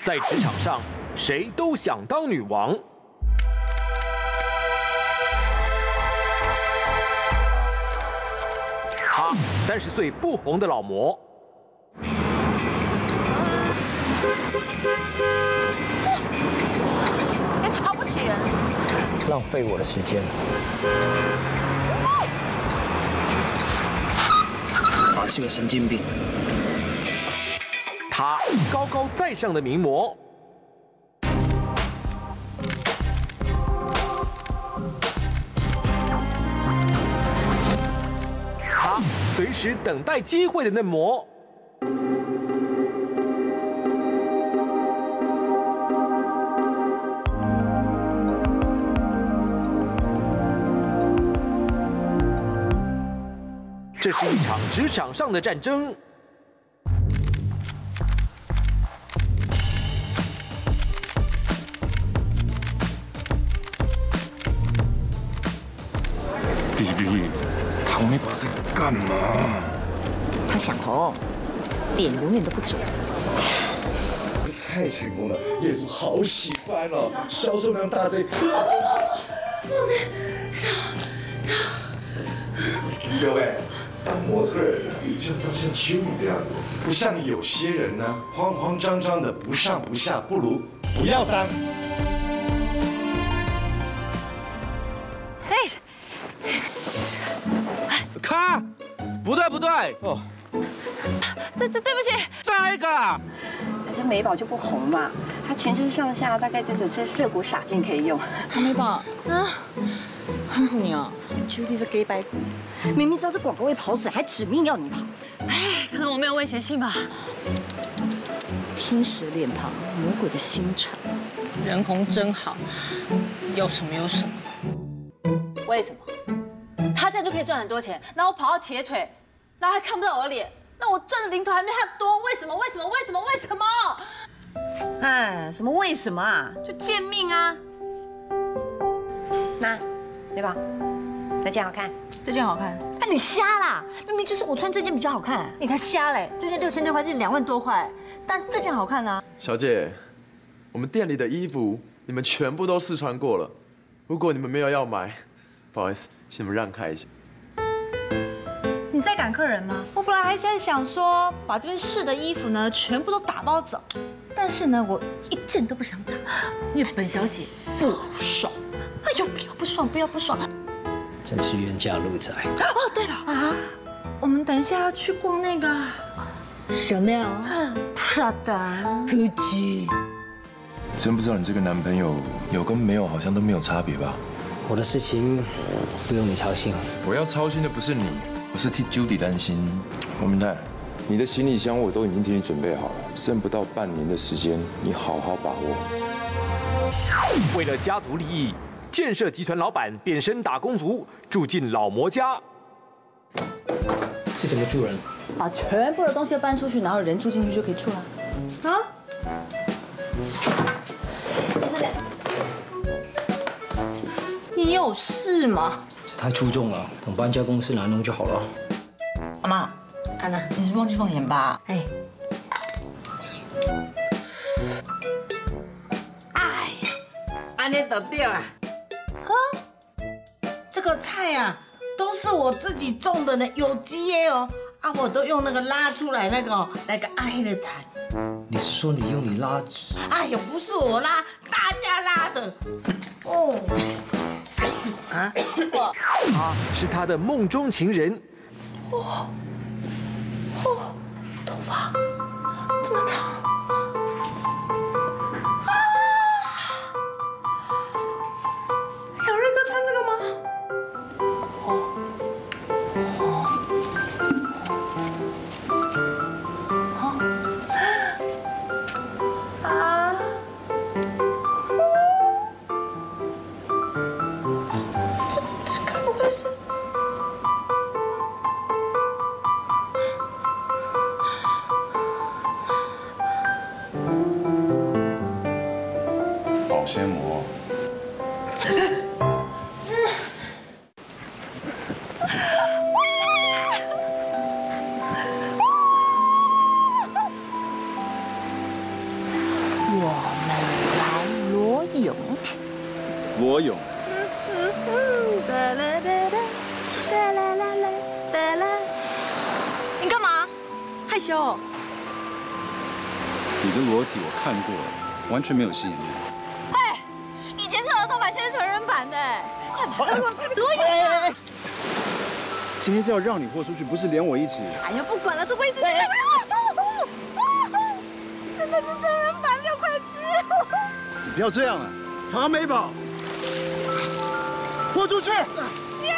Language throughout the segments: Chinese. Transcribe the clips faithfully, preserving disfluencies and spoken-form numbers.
在职场上，谁都想当女王。她，三十岁不红的老模。 还瞧不起人， 浪费我的时间。他是个神经病。 他高高在上的名模，他随时等待机会的嫩模。 这是一场职场上的战争。 弟弟，唐美宝在干嘛？ 他想红，脸永远都不肿。 太成功了，业主好喜欢哦，销售量大增。 不是，走走。 各位。 当模特儿也就要像秋你这样子，不像有些人呢，慌慌张张的不上不下，不如不要当。 哎， 咔，不对不对哦， 对对对不起， 再一个。 但是美宝就不红嘛，她全身上下大概就只是涉谷洒劲可以用。 美宝啊，辛苦你啊， 究竟是 gay 白骨。 明明知道这广告会跑死，还指命要你跑。 哎，可能我没有威胁性吧。 天使脸庞，魔鬼的心肠， 人红真好，有什么有什么。 为什么？他这样就可以赚很多钱，然后我跑到铁腿，然后还看不到我的脸，那我赚的零头还没他多，为什么？为什么？为什么？为什么？ 哎，什么为什么啊？就贱命啊！那，对吧？这件好看。 这件好看， 啊，你瞎啦！明明就是我穿这件比较好看。 你才瞎嘞！这件六千多块，这件两万多块，但是这件好看啊。 小姐，我们店里的衣服你们全部都试穿过了，如果你们没有要买，不好意思，请你们让开一下。 你在赶客人吗？我本来还在想说，把这边试的衣服呢，全部都打包走，但是呢，我一件都不想打，因为本小姐不爽。哎呦，不要不爽，不要不爽。 真是冤家路窄。 哦，对了啊，我们等一下要去逛那个 Chanel、Prada、Gucci。 真不知道你这个男朋友有跟没有好像都没有差别吧？ 我的事情不用你操心。 我要操心的不是你，我是替 Judy 担心。王明泰，你的行李箱我都已经替你准备好了，剩不到半年的时间，你好好把握。 为了家族利益。 建设集团老板变身打工族，住进老模家。 这怎么住人？ 把全部的东西都搬出去，然后人住进去就可以住了。啊？这边，你有事吗？ 这太出众了，等搬家公司来弄就好了。 阿妈，安娜，你是不是忘记放盐巴？哎。 安尼就对啊！呵，这个菜啊，都是我自己种的呢，有机的哦。啊，我都用那个拉出来那个哦，那个爱的菜。 你是说你用你拉？ 哎呀，不是我拉，大家拉的。哦。啊？ 他是他的梦中情人。 哦，哦，头发这么长。 穿这个吗？哦，哦，啊，这这该不会是？ 保鲜膜。 罗勇。 哒啦哒啦哒啦啦啦哒啦。你干嘛？害羞哦？ 你的裸体我看过了，完全没有吸引力。 哎，以前是儿童版，现在是成人版的，快跑！罗勇。 今天是要让你豁出去，不是连我一起。 哎呀，不管了，这位置。真的是真人版六块七。 你不要这样了，长美宝，豁出去！ 不要！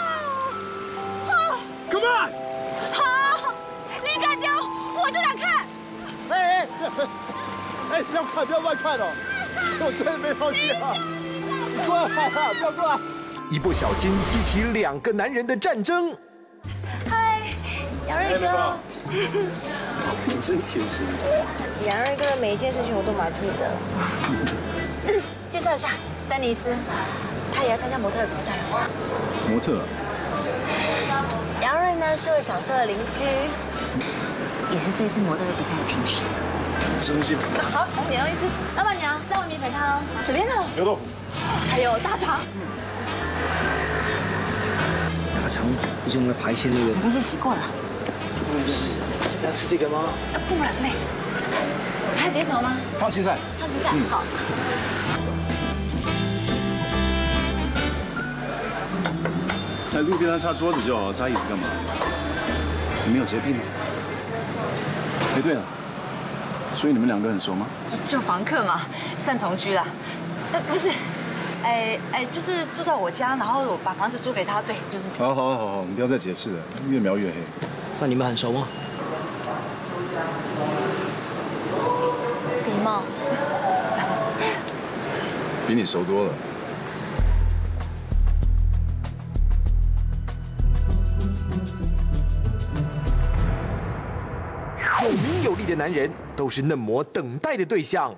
Come on！ 好，你敢丢，我就敢看。 哎哎哎，不要看，不要乱看哦！我真的没放弃啊！你过来啊，不要过来！ 一不小心激起两个男人的战争。 嗨，杨瑞哥， 你真贴心。 杨瑞哥的每一件事情我都蛮记得。介绍一下，丹尼斯，他也要参加模特儿比赛。 模特。 杨瑞呢是我小时候的邻居，也是这次模特儿比赛的评审。 吃东西吧。 好，你要一吃。老板娘，三碗米粉汤，随便了。 牛豆腐。 还有大肠。 大肠不是用来排泄那个？ 已经洗过了。 不是，这要吃这个吗？ 不然嘞。还要点什么吗？ 放青菜。 放青菜，好。 那路边上擦桌子就好，擦椅子干嘛？你们有洁癖吗？哎，对了，所以你们两个很熟吗？ 就就房客嘛，算同居啦。呃，不是。 哎哎，就是住在我家，然后我把房子租给他，对，就是。 好，好，好，好，你不要再解释了，越描越黑。 那你们很熟吗？ 礼貌。 比你熟多了。 有名有利的男人都是嫩模等待的对象。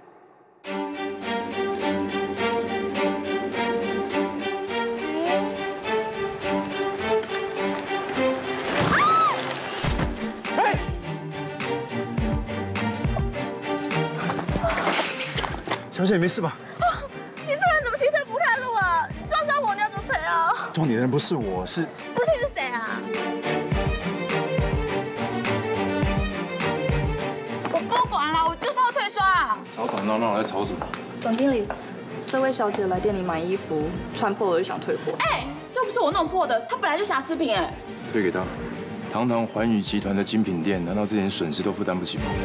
小姐，你没事吧？ 你这人怎么行车不看路啊？撞伤我，你要怎么赔啊？ 撞你的人不是我，是…… 不是你是谁啊？我不管了，我就是要退刷。 吵吵闹闹，在吵什么？ 总经理，这位小姐来店里买衣服，穿破了就想退货。 哎，这不是我弄破的，它本来就瑕疵品哎。 退给他。堂堂环宇集团的精品店，难道这点损失都负担不起吗？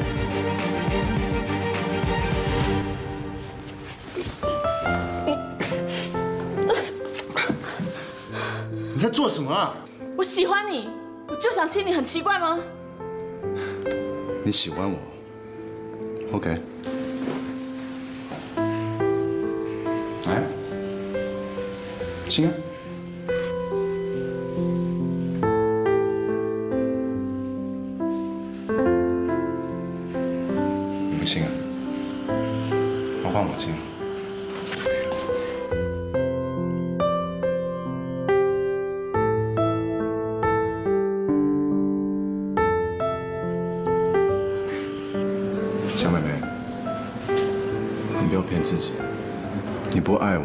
你在做什么啊？ 我喜欢你，我就想亲你，很奇怪吗？ 你喜欢我 ？OK。来，亲啊！你不亲啊？我换我亲。 小妹妹，你不要骗自己，你不爱我，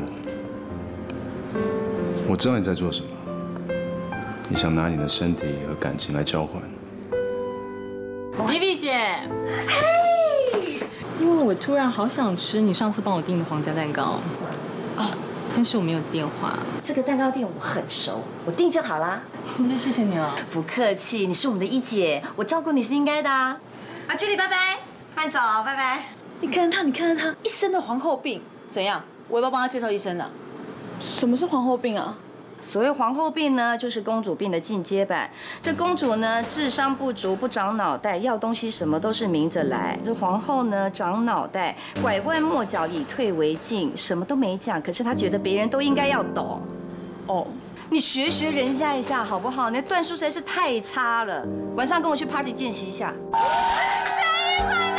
我知道你在做什么，你想拿你的身体和感情来交换。 皮皮姐，嘿，因为我突然好想吃你上次帮我订的皇家蛋糕，哦，但是我没有电话。 这个蛋糕店我很熟，我订就好啦。 那就谢谢你了。 不客气，你是我们的一姐，我照顾你是应该的啊。啊，朱莉，拜拜。 慢走，拜拜。 你看他，你看他，一身的皇后病，怎样？我要不要帮他介绍医生呢？什么是皇后病啊？ 所谓皇后病呢，就是公主病的进阶版。这公主呢，智商不足，不长脑袋，要东西什么都是明着来。这皇后呢，长脑袋，拐弯抹角，以退为进，什么都没讲，可是她觉得别人都应该要懂。哦，你学学人家一下好不好？你的段数实在是太差了。晚上跟我去 party 见习一下。生日快乐！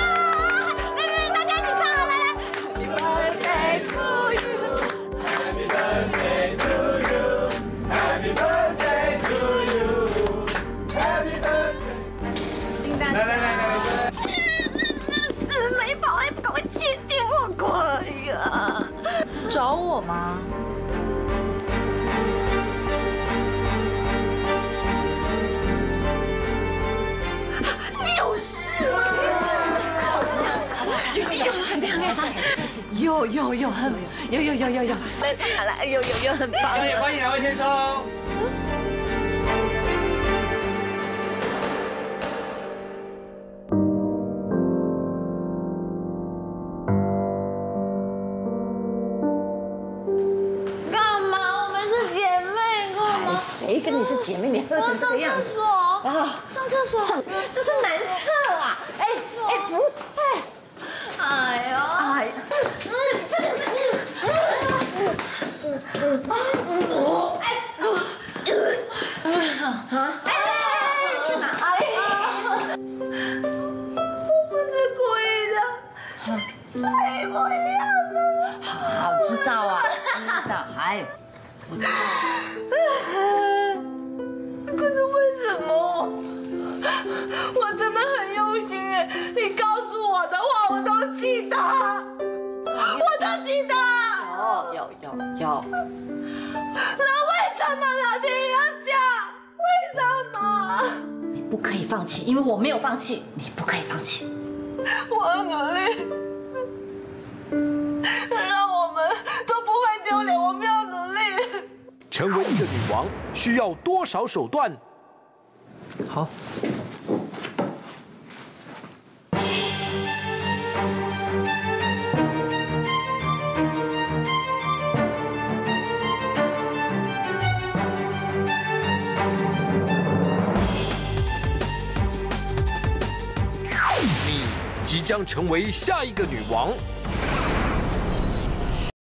Happy birthday to you. Happy birthday to you. Happy birthday. 来来来来来， 死美宝还不赶快接电话过来呀！ 找我吗？ 你有事吗？有有很漂亮，有有有很有有有有有，来来有有有很棒。 欢迎两位先生。 干嘛？我们是姐妹，干嘛？ 谁跟你是姐妹？你喝成这个样子。 啊，上厕所。 上，这是男厕啊！哎哎，不对。 哎呦，哎，这这这，我哎，啊，哎，去哪？哎，我不是故意的，这一模一样的。 好，知道啊，知道，还有，我知道。 可是为什么？我真的很用心哎，你告诉我的话我都记得，我都记得。 有有有有。 那为什么老天要讲？为什么？ 你不可以放弃，因为我没有放弃，你不可以放弃。 我要努力，让我们都不会丢脸。我们要努力。 成为一个女王需要多少手段？ 好。 你即将成为下一个女王。